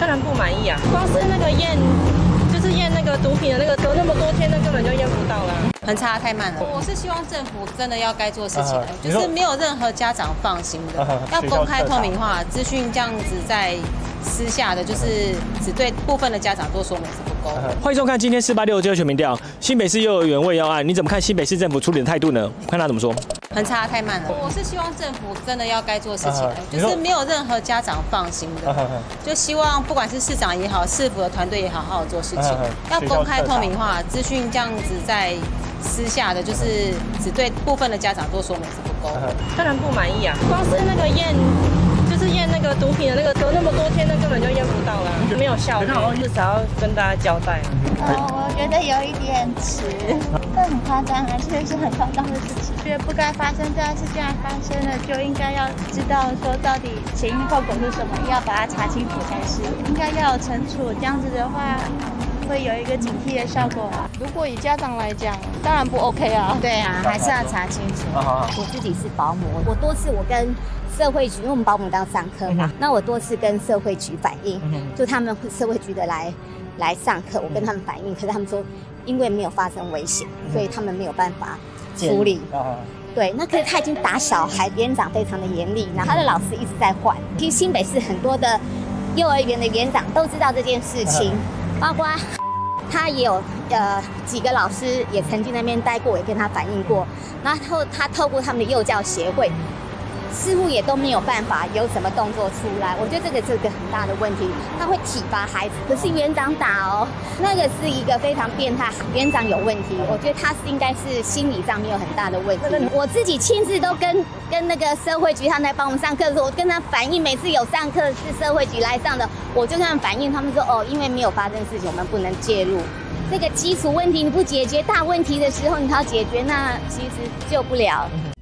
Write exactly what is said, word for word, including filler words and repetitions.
当然不满意啊！光是那个验，就是验那个毒品的那个，隔那么多天，那根本就验不到啦。 很差，太慢了。我是希望政府真的要该做事情的，就是没有任何家长放心的，要公开透明化资讯，这样子在私下的，就是只对部分的家长做说明是不够。 欢迎收看今天四八六这全民调，新北市幼儿园喂药案，你怎么看新北市政府处理的态度呢？看他怎么说。 很差，太慢了。我是希望政府真的要该做事情的，就是没有任何家长放心的，就希望不管是市长也好，市府的团队也好，好好做事情，要公开透明化资讯，这样子在私下的，就是只对部分的家长做说明是不够。 当然不满意啊！光是那个验，就是验那个毒品的那个，隔那么多天，那根本就验不到啦，没有效率，至少要跟大家交代。 哦，我觉得有一点迟，这很夸张啊，这是很夸张的事情，觉得不该发生，这样是这样发生了，就应该要知道说到底前因后果是什么，要把它查清楚才是，应该要有惩处，这样子的话会有一个警惕的效果。 如果以家长来讲，当然不 OK 啊。 对啊，还是要查清楚。 我自己是保姆，我多次我跟社会局，因为我们保姆当上课嘛，那我多次跟社会局反映，就他们社会局的来来上课，我跟他们反映，可是他们说因为没有发生危险，所以他们没有办法处理。对，那可是他已经打小孩，园长非常的严厉，然后他的老师一直在换。其实新北市很多的幼儿园的园长都知道这件事情，包括他也有呃几个老师也曾经那边待过，也跟他反映过，然后他透过他们的幼教协会，似乎也都没有办法有什么动作出来。我觉得这个是个很大的问题，他会体罚孩子，可是园长打哦，那个是一个非常变态，园长有问题，我觉得他是应该是心理上面有很大的问题。我自己亲自都跟跟那个社会局他们来帮我们上课的时候，我跟他反映，每次有上课是社会局来上的，我就跟他们反映，他们说哦，因为没有发生事情，我们不能介入。这个基础问题你不解决，大问题的时候你要解决，那其实救不了。